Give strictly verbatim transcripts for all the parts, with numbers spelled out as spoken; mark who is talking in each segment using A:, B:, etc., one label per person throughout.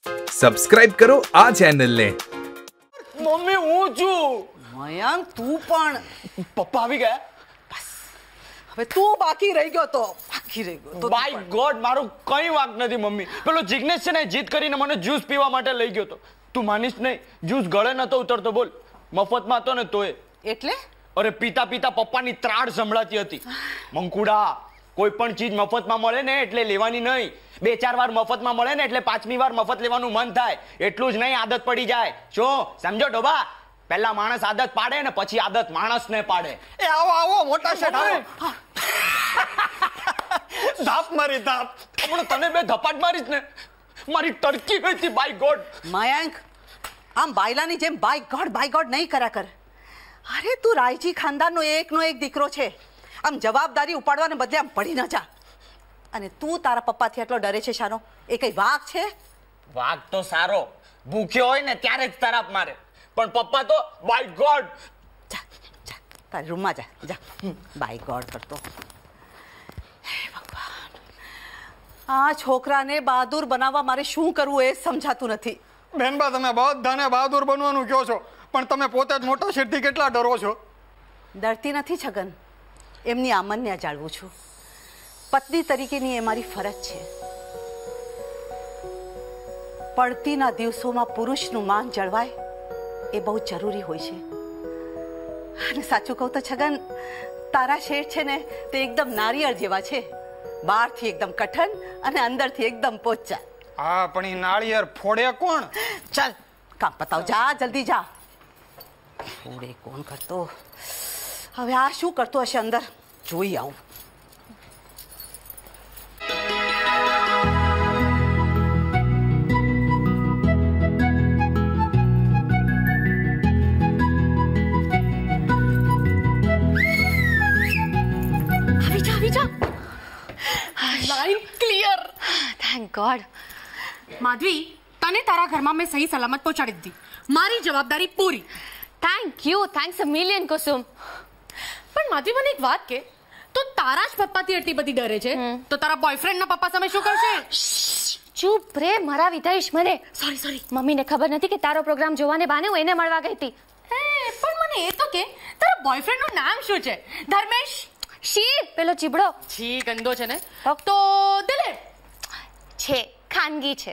A: Subscribe કરો આ ચેનલને.
B: મમ્મી હું છું.
C: મયંક તું પણ.
B: પપ્પા આવી ગયા.
C: બસ હવે તું બાકી રહી ગયો તો બાકી રહી ગયો તો
B: બાય ગોડ મારું કઈ વાંક નથી મમ્મી. પેલો જિગ્નેશ છે ને જીત કરીને મને જ્યુસ પીવા માટે લઈ ગયો તો. તું માનીશ નહીં, જ્યુસ ગળે નતો ઉતરતો. બોલ, મફતમાં હતો ને તોય.
C: એટલે
B: અરે પીતા પીતા પપ્પાની ત્રાડ સંભળાતી હતી. મંકુડા, કોઈ પણ ચીજ મફતમાં મળે ને એટલે લેવાની નહીં. બે ચાર વાર મફતમાં મળે ને એટલે પાંચમી વાર મફત લેવાનું મન થાય. એટલું જ નહીં, આદત પડી જાય. શું સમજો ડોબા? પહેલા માણસ આદત પાડે ને પછી આદત માણસને પાડે.
D: એ આવો આવો મોટા શેઠ આવો. ધાપ મારી ધાપ.
B: હમણાં તને બે ધપાટ મારીશ ને મારી ટર્કી ગઈ હતી. બાય ગોડ
C: મયંક, આમ બાયલાની જેમ બાય ગોડ બાય ગોડ નહીં કર્યા કર. અરે તું રાયજી ખાનદાનનો એકનો એક દીકરો છે. આમ જવાબદારી ઉપાડવાને બદલે આમ પડી ન જા. અને તું તારા પપ્પાથી આટલો ડરે છે શાનો? એ કઈ વાઘ છે?
B: વાઘ તો સારો ભૂખ્યો હોય ને ત્યારે જ તરાપ મારે, પણ પપ્પા તો બાય ગોડ.
C: જા જા તારી રૂમમાં જા જા. બાય ગોડ કરતો. હે ભગવાન, આ છોકરાને બહાદુર બનાવવા મારે શું કરવું એ સમજાતું નથી.
D: બેનબા, તમે બધાને બહાદુર બનવાનું કહો છો, પણ તમે પોતે જ મોટા શેઠથી કેટલા ડરો છો?
C: ડરતી નથી છગન, એમની આમન્યા જાળવું છું. પત્ની તરીકેની એ મારી ફરજ છે. પડતીના દિવસોમાં પુરુષનું માન જળવાય એ બહુ જરૂરી હોય છે. અને સાચું કહું તો છગન, તારા શેઠ છે ને તે એકદમ નારિયેળ જેવા છે. બહારથી એકદમ કઠણ અને અંદરથી એકદમ પોચા.
D: હા, પણ એ નાળિયેર ફોડે કોણ?
C: ચાલ કામ પતાવ, જા જલ્દી જા. ફોડે કોણ કરતો? હવે આ શું કરતો હશે અંદર, જોઈ આવું.
E: Line clear, thank God. Madhavi, તને તારા ઘરમાં મેં સહી સલામત પહોંચાડી દીધી. મારી જવાબદારી પૂરી.
F: Thank you, thanks a million Kusum.
E: પણ માધવી, મને એક વાત કે, તો તારા જ પપ્પાથી એટલી બધી ડરે છે, તો તારા બોયફ્રેન્ડના પપ્પા સામે શું કરશે?
F: ચૂપ રે, મારા વિધાઈશ મને.
E: Sorry sorry.
F: મમ્મીને ખબર નથી કે તારો પ્રોગ્રામ જોવાને બાને હું એને મળવા ગઈ હતી.
E: એ પણ મને એ તો કે, તારા બોયફ્રેન્ડનું નામ શું છે? ધર્મેશ?
F: શી, પેલો ચીબડો
E: છી, ગંદો છે ને. તો દિલીપ
F: છે, ખાનગી છે.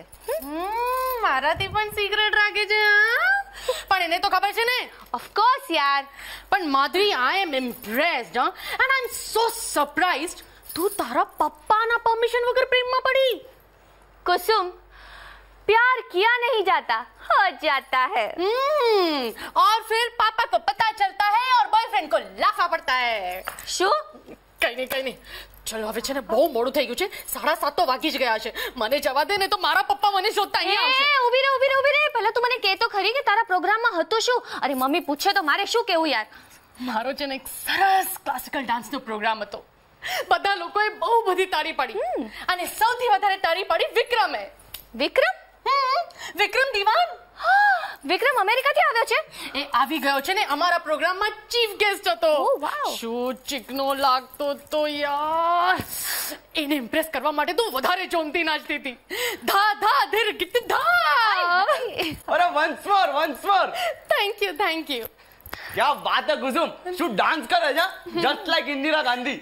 E: મારાથી પણ સિક્રેટ રાખે છે. પણ એને તો ખબર છે ને.
F: ઓફ કોર્સ યાર.
E: પણ માધવી, આઈ એમ ઇમ્પ્રેસ્ડ એન્ડ આઈ એમ સો સરપ્રાઇઝ્ડ. તું તારા પપ્પાના પરમિશન વગર પ્રેમમાં પડી.
F: कुसुम, प्यार किया नहीं जाता, हो जाता है.
E: हम्म, और फिर पापा को पता चलता है और बॉयफ्रेंड को लाफा पड़ता है.
F: શું?
E: કઈ નહીં કઈ નહીં. ચલો હવે છે ને બહુ મોડું થઈ ગયું છે. સાડા સાત તો વાગી જ ગયા છે. મને જવા દે ને તો મારા પપ્પા મને શોધતા અહીંયા આવશે.
F: એ ઊભી રહે ઊભી રહે ઊભી રહે. પહેલા તું મને કહે તો ખરી કે તારા પ્રોગ્રામમાં હતું શું? અરે મમ્મી પૂછે તો મારે શું કહેવું યાર?
E: મારો છે ને એક સરસ ક્લાસિકલ ડાન્સનો પ્રોગ્રામ હતો. બધા લોકોએ બહુ બધી તાળી પાડી અને સૌથી વધારે તાળી પાડી વિક્રમે.
F: વિક્રમ?
E: વિક્રમ દિવાન.
F: વિક્રમ અમેરિકાથી આવ્યો છે?
E: એ આવી ગયો છે ને અમારા પ્રોગ્રામમાં ચીફ ગેસ્ટ હતો.
F: ઓહ વાવ.
E: શું ચીકનો લાગતો તો યાર. એને ઇમ્પ્રેસ કરવા માટે તો વધારે ચોમતી નાચતી હતી. ધા ધા ધીર ગીત ધા.
B: અરે once more once more.
E: Thank you thank you.
B: क्या बात है कुसुम, શું ડાન્સ કરે છે? Just like Indira Gandhi.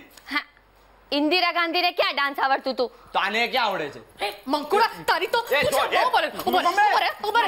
F: ઇન્દિરા ગાંધીને ક્યાં ડાન્સ આવડતું તું?
B: તો આને ક્યાં આવડે છે?
E: મંકુડા, તારી તો
B: એ જો, એ.
E: ઉપર ઉપર ઉપર ઉપર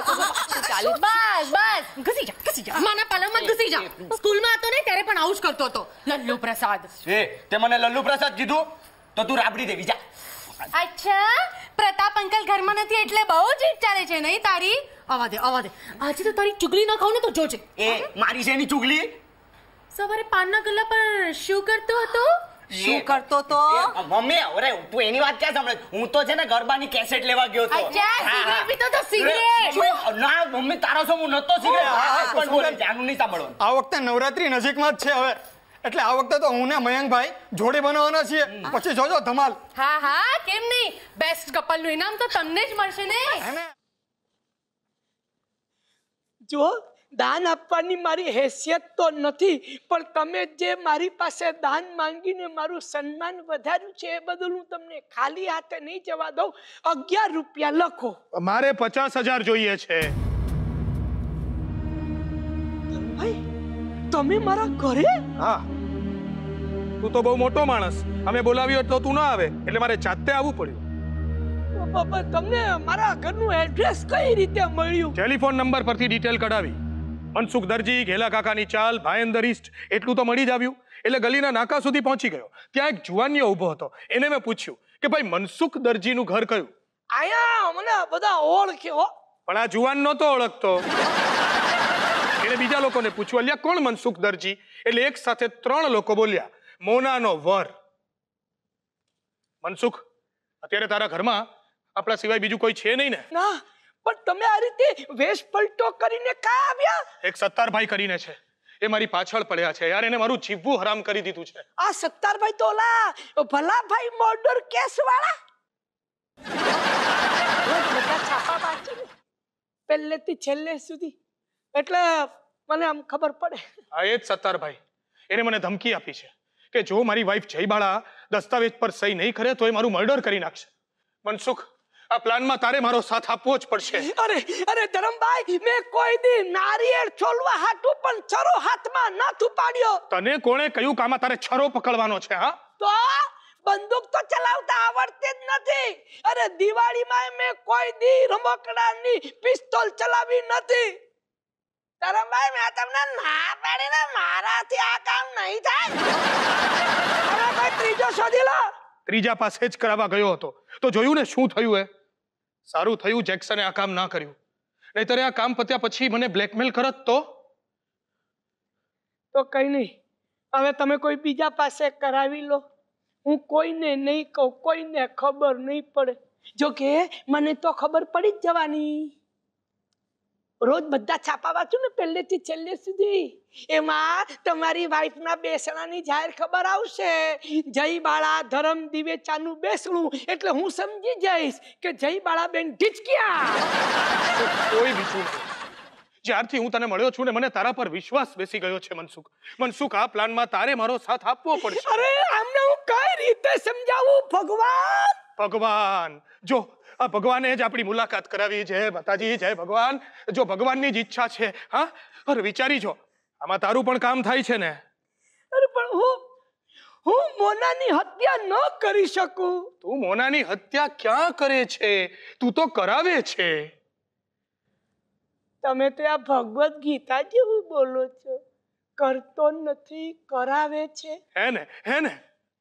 E: ચાલુ. બસ બસ, ઘસી જા ઘસી જા. માના પાલમાં ઘસી જા. સ્કૂલમાં હતો ને ત્યારે પણ આવું જ કરતો હતો. લલ્લુ પ્રસાદ.
B: એ તે મને લલ્લુ પ્રસાદ કીધું તો તું રાબડી દેવી જા.
E: અચ્છા, પ્રતાપ અંકલ ઘરમાં નથી એટલે બહુ જ ચાલે છે નહીં તારી? આવા દે આવા દે. આજે તો તારી ચુગલી ન ખાવ ને તો જોજે.
B: એ મારી શેની ચુગલી?
E: સવારે પાનના ગલ્લા પર શું કરતો હતો?
C: શું કરતો તો?
B: મમ્મી, અરે તું એની વાત ક્યાં સાંભળે? હું તો છે ને ગરબાની કેસેટ લેવા ગયો તો.
E: અચ્છા, સિગરેટ પીતો તો સિગરેટ.
B: ના મમ્મી, તારા સો હું નતો સિગરેટ. પણ બોલ, જાનું નહીં સાંભળવાનું.
D: આ વખતે નવરાત્રી નજીકમાં જ છે હવે, એટલે આ વખતે તો હું ને મયંકભાઈ જોડી બનાવવાના છીએ. પછી જોજો ધમાલ.
E: હા હા, કેમ નહીં. બેસ્ટ કપલ નું ઇનામ તો તમને જ મળશે ને.
G: જો દાન આપવાની મારી હેસિયત તો નથી, પણ તમે જે મારી પાસે દાન માંગીને મારું સન્માન વધાર્યું છે એ બદલ હું તમને ખાલી હાથે નહીં જવા દઉં. અગિયાર રૂપિયા લખો.
H: મારે પચાસ હજાર જોઈએ છે.
G: ભાઈ તમે મારા ઘરે?
H: હા, તું તો બહુ મોટો માણસ, અમે બોલાવ્યો તો તું ના આવે એટલે મારે જાતે આવવું પડ્યું.
G: બાબા તમને મારા ઘરનું એડ્રેસ કઈ રીતે મળ્યું?
H: ટેલિફોન નંબર પરથી ડિટેલ કઢાવી. મનસુખ દરજી, ઘેલા કાકાની ચાલ, ભાયંદર ઈસ્ટ એટલું તો મળી જ આવ્યું. એટલે ગલીના નાકા સુધી પહોંચી ગયો. ત્યાં એક જુવાનિયો ઊભો હતો. એને મેં પૂછ્યું કે ભાઈ મનસુખ દરજીનું ઘર કયું?
G: આયા મને બધા ઓળખ્યો,
H: પણ આ જુવાન નહોતો ઓળખતો. એને બીજા લોકોને પૂછ્યું, અલ્યા કોણ મનસુખ દરજી? એટલે એક સાથે ત્રણ લોકો બોલ્યા, મોનાનો વર. મનસુખ, અત્યારે તારા ઘરમાં આપણા સિવાય બીજું કોઈ છે નહીં ને?
G: ના, પણ તમે આ રીતે વેશ પલટો કરીને કા આવ્યા?
H: એક સત્તારભાઈ કરીને છે, એ મારી પાછળ પડ્યા છે યાર. એને મારું જીવવું હરામ કરી દીધું છે.
G: આ સત્તારભાઈ તો ઓલા ભલાભાઈ મર્ડર કેસ વાળા બધા છાપા વાંચી પહેલેથી છેલ્લે સુધી, એટલે મને આમ ખબર પડે.
H: હા, એ જ સત્તારભાઈ. એને મને ધમકી આપી છે કે જો મારી વાઈફ જયબાળા દસ્તાવેજ પર સહી નહીં કરે તો એ મારું મર્ડર કરી નાખશે. મનસુખ, આ પ્લાનમાં તારે મારો સાથ આપવો જ પડશે.
G: અરે અરે ધરમભાઈ, મેં કોઈ દી નારિયેળ છોલવા હાટું પણ છરો હાથમાં ન પાડ્યો.
H: તને કોણે કહ્યું કે આમાં તારે છરો પકડવાનો છે? હા,
G: તો બંદૂક તો ચલાવતા આવડતી જ નથી. અરે દિવાળીમાં મેં કોઈ દી રમકડાની પિસ્તોલ ચલાવી નથી. ધરમભાઈ, મેં તમને ના પાડીને મારાથી આ કામ નહીં થાય. અરે ભાઈ, ત્રીજો શોધી લો.
H: ત્રીજા પાસે જ કરાવવા ગયો હતો તો જોયું ને શું થયું? એ સારું થયું જેક્સને આ કામ ના કર્યું, નહીતર આ કામ પત્યા પછી મને બ્લેકમેલ કરત તો
G: તો કઈ નહીં, હવે તમે કોઈ બીજા પાસે કરાવી લો. હું કોઈને નહીં કહું, કોઈને ખબર નહીં પડે. જો કે મને તો ખબર પડી જ જવાની. રોજ બધા છાપા વાંચું ને પહેલેથી છેલ્લે સુધી, એમાં તમારી વાઈફના બેસણાની જાહેર ખબર આવશે. જયબાળા ધરમ દિવેચાનું બેસણું, એટલે હું સમજી જઈશ કે જયબાળા બેન ઢીચક્યા.
H: કોઈ બીજું નહીં. જ્યારથી હું તને મળ્યો છું ને મને તારા પર વિશ્વાસ બેસી ગયો છે મનસુખ. મનસુખ, આ પ્લાનમાં તારે મારો સાથ આપવો પડશે.
G: અરે આમને હું કઈ રીતે સમજાવું ભગવાન?
H: ભગવાન, જો આ ભગવાને જ આપણી મુલાકાત કરાવી. જય માતાજી, જય ભગવાન. જો ભગવાનની જ ઈચ્છા છે. હા, અરે વિચારી જો, આમાં તારું પણ કામ થાય છે ને?
G: અરે પણ હું હું મોનાની હત્યા ન કરી શકું.
H: તું મોનાની હત્યા ક્યાં કરે છે? તું તો કરાવે છે.
G: તમે તો આ ભગવદ ગીતા જેવું બોલો છો. કરતો નથી, કરાવે છે.
H: હે ને? હે ને?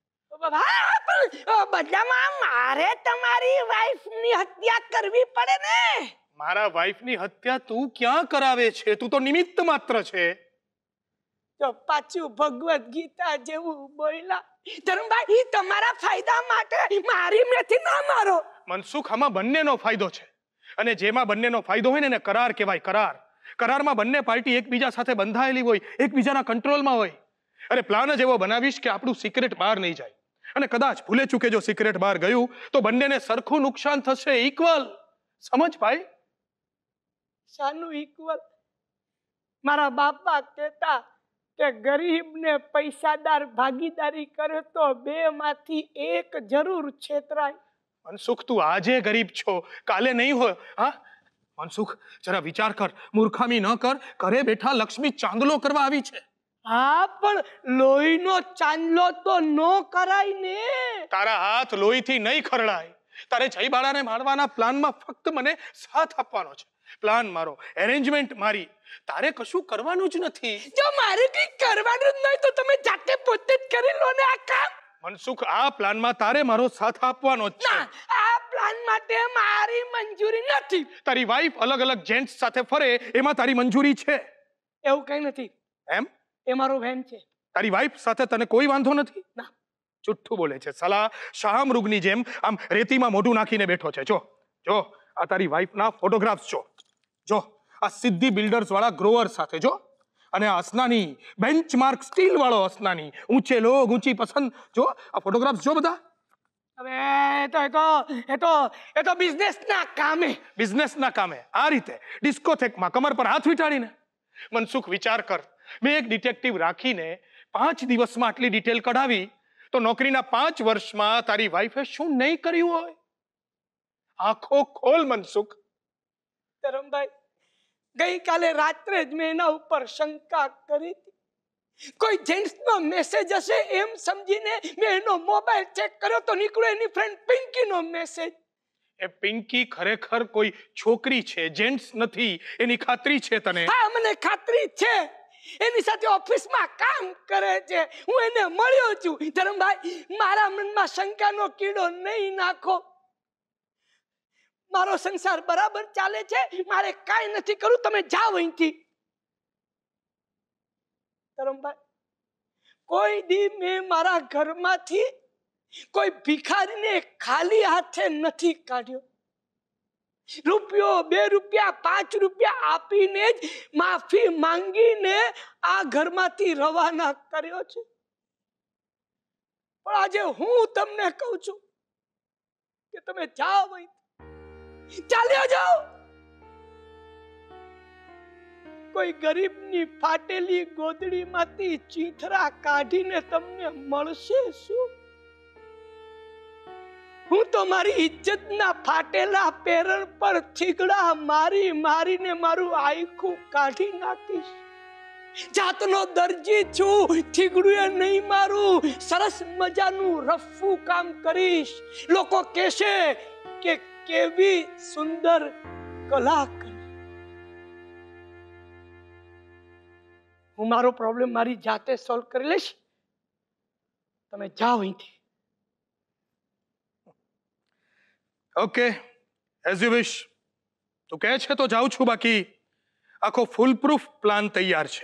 G: બદલામાં મારે તમારી વાઈફની હત્યા કરવી પડે ને?
H: મારા વાઈફની હત્યા તું ક્યાં કરાવે છે? તું તો નિમિત્ત માત્ર છે.
G: તો પાછું ભગવદ ગીતા જેવું બોલ્યા. ધર્મભાઈ, તમારા ફાયદા માટે મારી મેથી ના મારો.
H: મનસુખ, આમાં બંનેનો ફાયદો છે, અને જેમાં બંનેનો ફાયદો હોય ને એને કરાર કહેવાય. કરાર કરારમાં બંને પાર્ટી એકબીજા સાથે બંધાયેલી હોય, એકબીજાના કંટ્રોલમાં હોય. અરે પ્લાન જ એવો બનાવીશ કે આપણું સિક્રેટ બહાર નહીં જાય, અને કદાચ ભૂલે ચૂકે જો સિક્રેટ બહાર ગયું તો બંનેને સરખું નુકસાન થશે. ઇક્વલ. સમજ ભાઈ?
G: શાનું ઇક્વલ? મારા બાપા કહેતા કે ગરીબને પૈસાદાર ભાગીદારી કરે તો બે માંથી એક જરૂર છેતરાય.
H: મનસુખ, તું આજે ગરીબ છો, કાલે નહીં હોય. હા મનસુખ, જરા વિચાર કર. મૂર્ખામી ન કર. ઘરે બેઠા લક્ષ્મી ચાંદલો કરવા આવી છે.
G: હા, પણ લોહીનો ચાંદલો તો નો કરાય ને.
H: તારા હાથ લોહીથી નહીં ખરડાય. તારે જયબાળાને મારવાના પ્લાનમાં ફક્ત મને સાથ આપવાનો છે. પ્લાન મારો, એરેન્જમેન્ટ મારી, તારે કશું કરવાનું જ નથી.
G: જો મારે કઈ કરવાનું જ નહીં તો તમે જાતે પોતે જ કરી લો ને આ કામ.
H: મનસુખ, આ પ્લાનમાં તારે મારો સાથ આપવાનો જ છે.
G: આ પ્લાન માટે મારી મંજૂરી નથી.
H: તારી વાઈફ અલગ અલગ જેન્ટ્સ સાથે ફરે એમાં તારી મંજૂરી છે?
G: એવું કઈ નથી.
H: એમ?
G: એ મારો વહેમ છે.
H: તારી વાઈફ સાથે તને કોઈ વાંધો નથી?
G: ના.
H: જુઠ્ઠું બોલે છે સાલા. શાહમૃગની જેમ આમ રેતીમાં મોઢું નાખીને બેઠો છે. જો જો આ તારી વાઈફના ફોટોગ્રાફ્સ જો. જો આ સિદ્ધિ બિલ્ડર્સ વાળા ગ્રોવર સાથે જો, અને આ અસનાની બેન્ચમાર્ક સ્ટીલ વાળો અસનાની ઊંચે લોગ ઊંચી પસંદ જો. આ ફોટોગ્રાફ્સ જો બધા.
G: હવે તો એ તો એ તો એ તો બિઝનેસના કામે.
H: બિઝનેસના કામે આ રીતે ડિસ્કોથેકમાં કમર પર હાથ વીંટાડીને મનસુખ વિચાર કર, મેં એક ડિટેક્ટિવ રાખીને પાંચ દિવસમાં આટલી ડિટેલ કઢાવી તો નોકરીના પાંચ વર્ષમાં તારી વાઈફે શું નહીં કર્યું હોય? આંખો ખોલ મનસુખ.
G: ધરમભાઈ, ગઈકાલે રાત્રે જ મેં એના ઉપર શંકા કરી હતી. કોઈ જેન્ટ્સનો મેસેજ હશે એમ સમજીને મેં એનો મોબાઈલ ચેક કર્યો તો નીકળ્યો એની ફ્રેન્ડ પિંકીનો મેસેજ.
H: એ પિંકી ખરેખર કોઈ છોકરી છે, જેન્ટ્સ નથી, એની ખાતરી છે તને?
G: હા, મને ખાતરી છે. એની સાથે ઓફિસમાં કામ કરે છે, હું એને મળ્યો છું. ધરમભાઈ, મારા મનમાં શંકાનો કીડો નહીં નાખો. મારો સંસાર બરાબર ચાલે છે, મારે કાંઈ નથી કરવું. તમે જાઓ અહીંથી. ધરમભાઈ, કોઈ દી મેં મારા ઘરમાંથી કોઈ ભિખારીને ખાલી હાથે નથી કાઢ્યો. રૂપિયો, બે રૂપિયા, પાંચ રૂપિયા આપીને જ માફી માંગીને આ ઘરમાંથી રવાના કર્યો છે. પણ આજે હું તમને કહું છું કે તમે જાઓ, ચાલ્યા જાઓ. કોઈ ગરીબની ફાટેલી ગોદડીમાંથી ચીથરા કાઢીને તમને મળશે શું? હું તો મારી ઇજ્જતના ફાટેલા પેરણ પર થીગડા મારી મારીને મારું આયખું કાઢી નાખીશ. જાતનો દરજી છું, થીગડું એ નહીં મારું. સરસ મજાનું રફું કામ કરીશ. લોકો કહેશે કે કેવી સુંદર કલા કરી. હું મારો પ્રોબ્લેમ મારી જાતે સોલ્વ કરી લઈશ. તમે જાઓ અહીંથી.
H: Okay, as you wish. તું કહે છે તો જાઉં છું, બાકી આખો ફૂલ પ્રૂફ પ્લાન તૈયાર છે.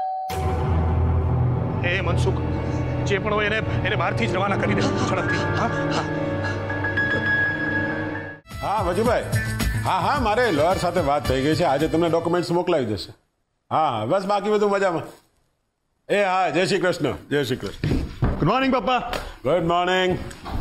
H: હે મનસુખ, જે પણ હોય એને એને બહારથી જ રવાના કરી દે ઝડપથી. હા
I: હા વજુભાઈ, હા હા મારે લોયર સાથે વાત થઈ ગઈ છે. આજે તમને ડોક્યુમેન્ટ્સ મોકલાવી દેશે. હા બસ બાકી બધું મજામાં. એ હા, જય શ્રી કૃષ્ણ. જય શ્રી કૃષ્ણ.
J: ગુડ મોર્નિંગ પપ્પા.
I: Good morning.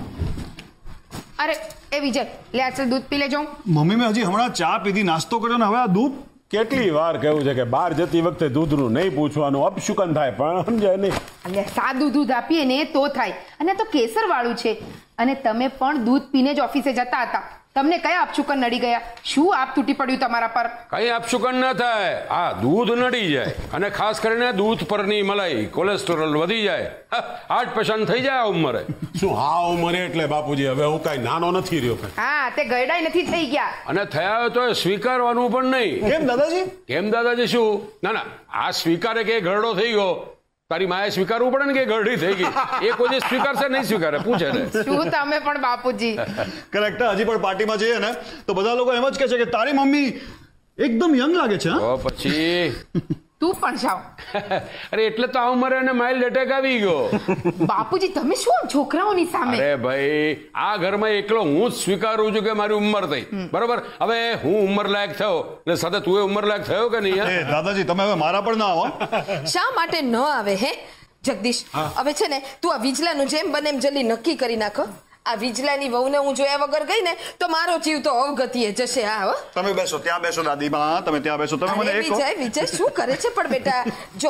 E: અરે એ વિજય, લે આચલ દૂધ પી લેજો.
J: મમ્મી મેં હજી હમણાં ચા પીધી, નાસ્તો કર્યો ને હવે આ દૂધ.
I: કેટલી વાર કહેવું છે કે બહાર જતી વખતે દૂધનું નહીં પૂછવાનું, અપશુકન થાય, પણ સમજાય નહીં.
E: એટલે સાદું દૂધ આપીએ ને તો થાય. અને તો કેસર વાળું છે. અને તમે પણ દૂધ પીને જ ઓફિસે જતા હતા. તમને કયા અપશુકન નડી ગયા? શું આપ તૂટી પડ્યું તમારા પર?
K: કઈ અપશુકન ન થાય, આ દૂધ નડી જાય. અને ખાસ કરીને દૂધ પરની મલાઈ, કોલેસ્ટ્રોલ વધી જાય, હાર્ટ પેશન્ટ થઈ જાય આ ઉંમરે.
I: શું હા ઉંમરે એટલે બાપુજી હવે હું કઈ નાનો નથી રહ્યો.
E: હા, તે ગયડાય નથી થઈ ગયા.
K: અને થયા હોય તો સ્વીકારવાનું પણ નહીં.
J: કેમ દાદાજી?
K: કેમ દાદાજી શું? ના ના, આ સ્વીકારે કે ઘરડો થઈ ગયો, તારી માએ સ્વીકારવું પડે ને કે ગરડી થઈ ગઈ. એ કોઈ સ્વીકારશે નહીં સ્વીકારે, પૂછે ને.
E: શું તમે પણ બાપુજી.
J: કરેક્ટ. હજી પણ પાર્ટીમાં જઈએ ને તો બધા લોકો એમ જ કહે છે કે તારી મમ્મી એકદમ યંગ લાગે છે.
K: તો પછી
E: તું પણ જાવ.
K: અરે એટલે તો આ ઉંમરે એને માઇલ્ડ એટેક આવી ગયો.
E: બાપુજી તમે શું છોકરાઓની સામે?
K: અરે ભાઈ, આ ઘરમાં એકલો હું જ સ્વીકારું છું કે મારી ઉંમર થઈ. બરોબર, હવે હું ઉંમર લાયક થયો એટલે સાથે તું ઉંમર લાયક થયો કે નહીં?
J: દાદાજી તમે હવે મારા પર ના આવો.
L: શા માટે ન આવે હે જગદીશ? હવે છે ને તું આ વિજલાનું જેમ બને એમ જલ્દી નક્કી કરી નાખો. આ વિજલાની વહુને હું જોયા વગર ગઈ ને તો મારો જીવ તો અવગતિએ જશે. હા હો,
J: તમે બેસો, ત્યાં બેસો દાદીમાં, તમે ત્યાં બેસો. તમે મને એક
L: વિજય વિજય શું કરે છે? પણ બેટા જો,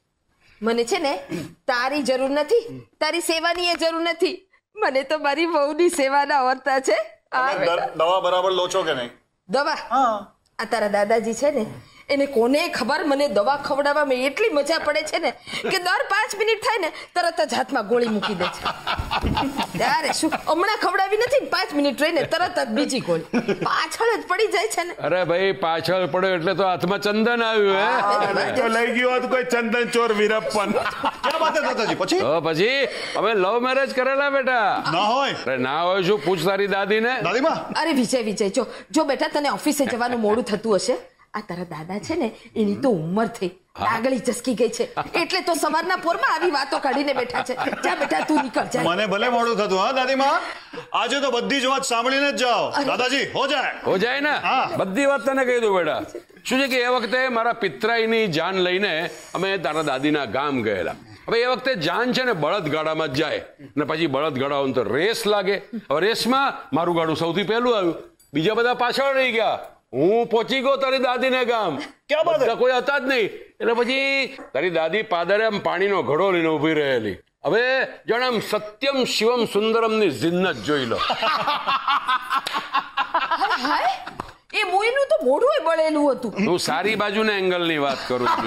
L: મને છે ને તારી જરૂર નથી, તારી સેવાની એ જરૂર નથી. મને તો મારી વહુની સેવાના વર્તા છે.
J: દવા બરાબર લો છો કે નહીં?
L: દવા? આ તારા દાદાજી છે ને, એને કોને ખબર મને દવા ખવડાવવામાં એટલી મજા પડે છે ને કે દર પાંચ મિનિટ થાય ને તરત જ હાથમાં ગોળી મૂકી દે છે. ત્યારે શું હમણાં ખવડાવી નથી, પાંચ મિનિટ રહીને તરત જ બીજી ગોળી પાછળ જ પડી જાય છે ને.
K: અરે ભાઈ, પાછળ પડ્યો એટલે તો હાથમાં ચંદન આવ્યું. હે
I: તો લઈ ગયો હતું કોઈ ચંદન ચોર વીરપ્પન.
J: ક્યાં વાત છે દાદાજી? પછી
K: તો પછી અમે લવ મેરેજ કરેલા બેટા.
J: ના હોય.
K: અરે ના હોય શું? પૂછ તારી દાદીને.
J: દાદીમાં
L: અરે વિજય વિજય જો જો બેટા, તને ઓફિસે જવાનું મોડું થતું હશે. આ તારા દાદા છે ને એની તો ઉંમર થઈ, આગળી ચસકી ગઈ છે, એટલે તો સવારના પોરમાં આવી વાતો કાઢીને બેઠા છે. જા બેટા તું નીકળ જા.
J: મને ભલે મોડું થતું. હા દાદીમાં, આજે તો બધી જ વાત સાંભળીને જ જાઓ. દાદાજી હો જાય
K: હો જાય ને, બધી વાત તને કહી દઉં બેટા. શું છે કે એ વખતે મારા પિતરાઈની જાન લઈને અમે તારા દાદીના ગામ ગયેલા. હવે એ વખતે જાન છે ને બળદગાડામાં જ જાય ને પછી બળદગાડાઓને તો રેસ લાગે. હવે રેસમાં મારું ગાડું સૌથી પહેલું આવ્યું, બીજા બધા પાછળ રહી ગયા. હું પહોંચી ગયો તારી દાદીને ગામ.
J: ક્યાં બાત હે?
K: કોઈ હતા જ નહીં. એટલે પછી તારી દાદી પાદરે આમ પાણીનો ઘડો લઈને ઉભી રહેલી. હવે જાણે આમ સત્યમ શિવમ સુંદરમ ની જિન્નત જોઈ લો.
L: હાય એ મૂવીનું તો મોઢું બળેલું હતું.
K: હું સારી બાજુના એંગલની વાત કરું છું.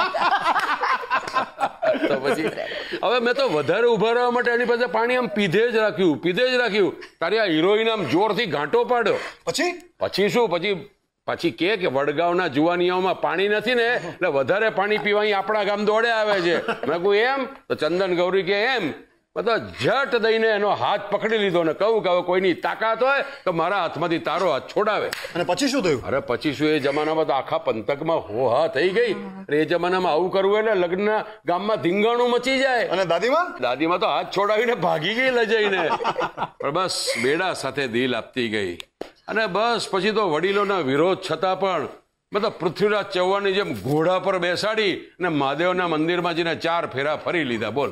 K: તો પછી હવે મેં તો વધારે ઉભા રહેવા માટે એની પાસે પાણી આમ પીધે જ રાખ્યું પીધે જ રાખ્યું. તારી આ હિરોઈન આમ જોરથી ઘાંટો પાડ્યો.
J: પછી
K: પછી શું પછી પછી કે કે વડગાંવના જુવાનિયાઓમાં પાણી નથી ને એટલે વધારે પાણી પીવા અહીં આપણા ગામ દોડે આવે છે. મેં કહું એમ? તો ચંદન ગૌરી કે એમ. તો ઝટ દઈને એનો હાથ પકડી લીધો ને કહું કે હવે કોઈની તાકાત હોય તો મારા હાથમાંથી તારો હાથ છોડાવે.
J: અને પછી શું થયું?
K: અરે પછી શું, એ જમાનામાં તો આખા પંથકમાં હો હા થઈ ગઈ. એ જમાનામાં આવું કરવું એટલે લગ્ન ગામમાં ધીંગાણું મચી જાય.
J: અને દાદીમાં
K: દાદીમાં તો હાથ છોડાવીને ભાગી ગઈ લજાઈને. પણ બસ બેડા સાથે દિલ આપતી ગઈ. અને બસ પછી તો વડીલોના વિરોધ છતાં પણ મતલબ પૃથ્વીરાજ ચૌહાણની જેમ ઘોડા પર બેસાડી અને મહાદેવના મંદિરમાં જઈને ચાર ફેરા ફરી લીધા. બોલ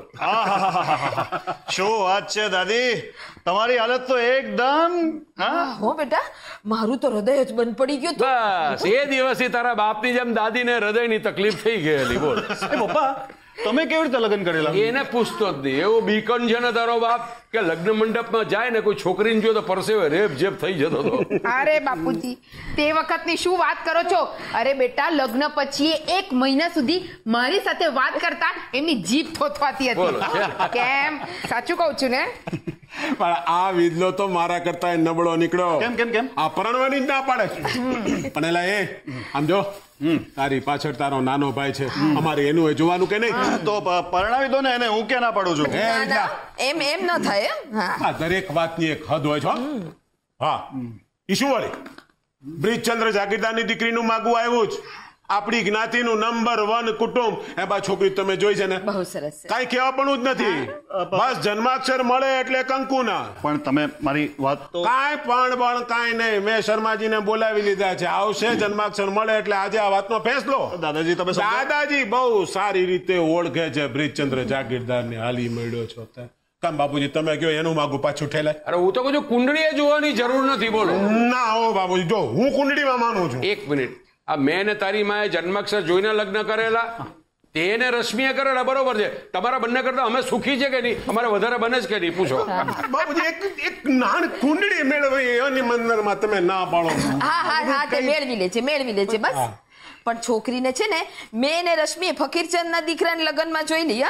J: શું વાત છે દાદી, તમારી હાલત તો એકદમ.
L: હો બેટા, મારું તો હૃદય જ બંધ પડી ગયું.
K: બસ એ દિવસથી તારા બાપની જેમ દાદીને હૃદયની તકલીફ થઈ ગયેલી. બોલ
J: પપ્પા તમે કેવી રીતે લગ્ન કરેલા?
K: એને પૂછતો જ નહીં. એવો બીકન છે ને તારો બાપ કે લગ્ન મંડપમાં જાય ને કોઈ છોકરીને જો તો પરસેવે રેપ જેપ થઈ જતો હતો.
E: અરે બાપુજી, તે વખતની શું વાત કરો છો? અરે બેટા, લગ્ન પછી એક મહિના સુધી મારી સાથે વાત કરતા એમની જીભ થોથવાતી હતી. કેમ? સાચું કહું છું ને?
I: પણ આ વિધલો તો મારા કરતા નબળો નીકળ્યો.
J: કેમ કેમ કેમ?
I: આ પરણવાની જ ના પાડે. પણ એલા એ આમ જો, તારી પાછળ તારો નાનો ભાઈ છે, અમારે એનું જોવાનું કે નહીં?
J: તો પરણાવી દો ને એને, હું કે ના પાડું છું.
L: એમ એમ ન થાય.
I: આ દરેક વાતની એક હદ હોય છે. હા, ઈશુ વળી બ્રિજચંદ્ર જાગીરદારની દીકરીનું માગવું આવ્યું જ. આપણી જ્ઞાતિનું નંબર વન કુટુંબ. એ બા છોકરી તમે જોઈ છે ને?
L: બહુ સરસ.
I: કઈ કહેવા પણ જ નથી. બસ જન્માક્ષર મળે એટલે કંકુના.
J: પણ તમે મારી વાત તો
I: કાંઈ પણ પણ કાંઈ નહીં. મેં શર્માજીને બોલાવી લીધા છે, આવશે જન્માક્ષર મળે એટલે આજે આ વાતનો ફેસલો.
J: દાદાજી તમે
I: દાદાજી બહુ સારી રીતે ઓળખે છે બ્રિજચંદ્ર જાગીરદારને. હાલી મળ્યો છો તે કામ બાપુજી તમે કહો એનું માગું પાછું ઠેલાય.
K: અરે હું તો કહું છું કુંડળીએ જોવાની જરૂર નથી. બોલો
I: ના હો બાપુજી, જો હું કુંડળીમાં માનું છું.
K: એક મિનિટ, આ મેં ને તારી માએ જન્માક્ષર જોઈને લગ્ન કરેલા, તેને રશ્મિએ કરેલા, બરોબર છે. તમારા બંને કરતા અમે સુખી છે કે નહીં? અમારે વધારે બને જ કે નહીં? પૂછો
I: બાપુજી. એક એક નાન કુંડળી મેળવી એની મંદિરમાં તમે ના પાડો.
L: હા હા હા તે મેળવી લે છે મેળવી લે છે બસ. પણ છોકરીને છે ને મેં ને રશ્મિએ ફકીરચંદ ના દીકરાને લગ્નમાં જોઈ લી.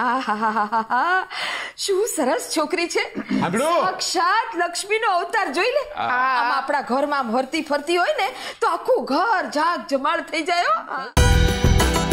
L: આ શું સરસ છોકરી છે. સાક્ષાત લક્ષ્મીનો અવતાર જોઈ લે. આમ આપણા ઘરમાં ફરતી ફરતી હોય ને તો આખું ઘર જાગ જમાળ થઈ જાય.